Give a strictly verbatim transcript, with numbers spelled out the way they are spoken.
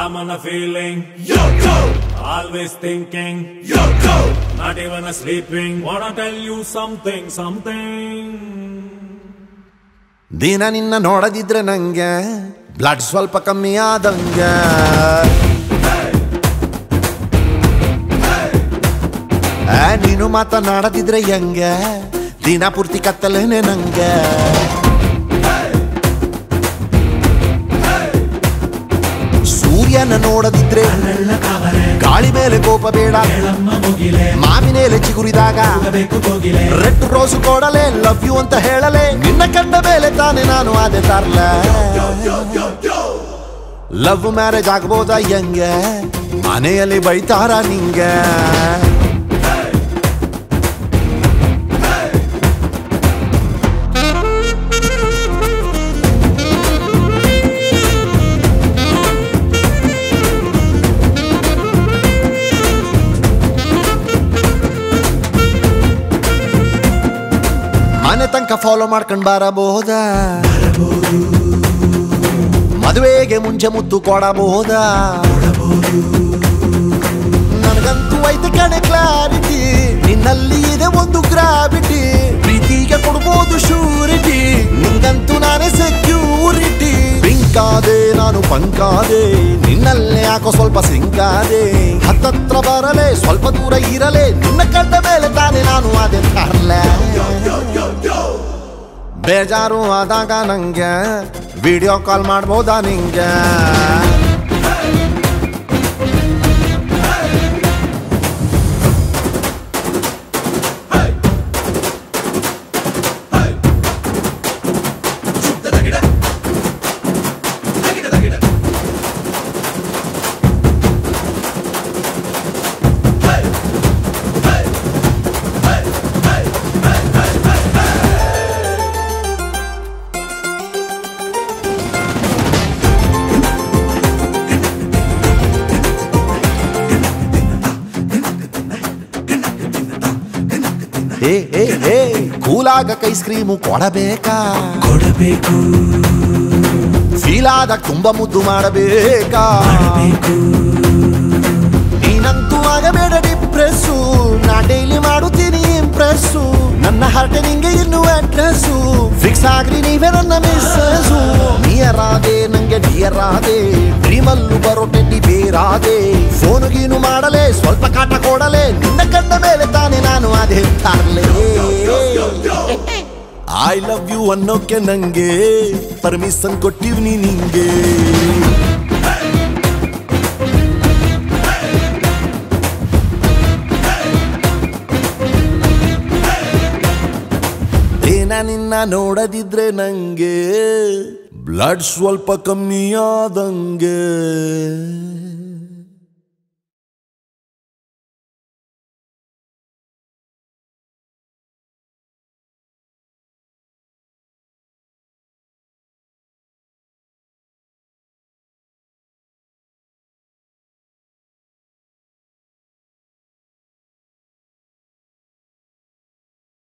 I'm on a feeling, yo, yo. Always thinking, yo, yo. Not even a sleeping. Wanna tell you something, something. ದಿನ ನಿನ್ನ ನೋಡದಿದ್ರೆ ನಂಗೆ blood ಸ್ವಲ್ಪ ಕಮ್ಮಿ ಆದಂಗೆ. ನೀನು ಮಾತನಾಡದಿದ್ರೆ ಹೆಂಗೆ ದಿನ ಪೂರ್ತಿ ಕತ್ತಲೇನೆ ನಂಗೆ. ಸೂರ್ಯನ ನೋಡದಿದ್ರೆ ಗಾಳಿ ಮೇಲೆ ಕೋಪ ಬೇಡ, ಮಾವಿನೇಲೆ ಚಿಗುರಿದಾಗ ರೆಡ್ ರೋಸು ಕೊಡಲೆ ಲವ್ ಯು ಅಂತ ಹೇಳಲೆ. ನಿನ್ನ ಕಂಡ ಮೇಲೆ ತಾನೆ ನಾನು ಅದೇ ತರ್ಲ. ಲವ್ ಮ್ಯಾರೇಜ್ ಆಗ್ಬೋದಾ ಹೆಂಗೆ ಮನೆಯಲ್ಲಿ ಬೈತಾರ ನಿಂಗೆ. ಮನೆ ತನಕ ಫಾಲೋ ಮಾಡ್ಕೊಂಡ್ ಬರಬಹುದ, ಮದುವೆಗೆ ಮುಂಚೆ ಮುತ್ತು ಕೊಡಬಹುದ. ನನಗಂತೂ ಐತೆ ಕಣೆ ಕ್ಲಾರಿಟಿ, ನಿನ್ನಲ್ಲಿ ಇದೆ ಒಂದು ಗ್ರಾವಿಟಿ. ಪ್ರೀತಿಗೆ ಕೊಡ್ಬೋದು ಶೂರಿಟಿ, ನಿಂಗಂತೂ ನಾನೇ ಸೆಕ್ಯೂರಿಟಿ. ಪಿಂಕಾದೆ ನಾನು ಪಂಕಾದೆ, ನಿನ್ನಲ್ಲೇ ಯಾಕೋ ಸ್ವಲ್ಪ ಸಿಂಕಾದೆ. ಹತ್ತತ್ರ ಬರಲೆ ಸ್ವಲ್ಪ ದೂರ ಇರಲೆ, ನಿನ್ನ ಕಂಡ ಮೇಲೆ ತಾನೆ ನಾನು ಅದೇ ತರ್ಲೆ. ಬೇಜಾರು ಆದಾಗ ನಂಗೆ ವಿಡಿಯೋ ಕಾಲ್ ಮಾಡ್ಬೋದಾ ನಿಂಗೆ. ಏ ಏ ಏ ಕೂಲಾಗ ಐಸ್ ಕ್ರೀಮು ಕೊಡಬೇಕಾ ಕೊಡಬೇಕು. ಫೀಲ್ ಆದಾಗ ತುಂಬಾ ಮುದ್ದು ಮಾಡಬೇಕಾ. ನೀನಂತೂ ಆಗಬೇಡ ಡಿಪ್ರೆಸ್ಸು, ನಾ ಡೈಲಿ ಮಾಡುತ್ತೀನಿ ಇಂಪ್ರೆಸ್ಸು. ನನ್ನ ಹಾರ್ಟ್ ನಿಂಗೆ ಇನ್ನು ಅಡ್ರೆಸ್ಸು, ಫಿಕ್ಸ್ ಆಗ್ರಿ ನೀವೇ ನನ್ನ ಮಿಸ್ಸು. ನಿಯರ್ ಆದೆ ನಂಗೆ ಡಿಯರ್ ಆದೆ, ಡ್ರೀಮಲ್ಲೂ ಬರೋ ಟೆಡ್ಡಿ ಬೇರಾದೆ. ಫೋನು ಗೀನು ಮಾಡಲೆ ಸ್ವಲ್ಪ ಕಾಟ ಕೊಡಲೆ, ನಿನ್ನ ಕಂಡ ಮೇಲೆ ತಾನೆ ನಾನು ಅದೇ ತರ್ಲೆ. ಐ ಲವ್ ಯು ಅನ್ನೋಕೆ ನಂಗೆ ಪರ್ಮಿಷನ್ ಕೊಟ್ಟಿವ್ನಿ ನಿಂಗೆ. ದಿನ ನಿನ್ನ ನೋಡದಿದ್ರೆ ನಂಗೆ ಬ್ಲಡ್ ಸ್ವಲ್ಪ ಕಮ್ಮಿ ಆದಂಗೆ.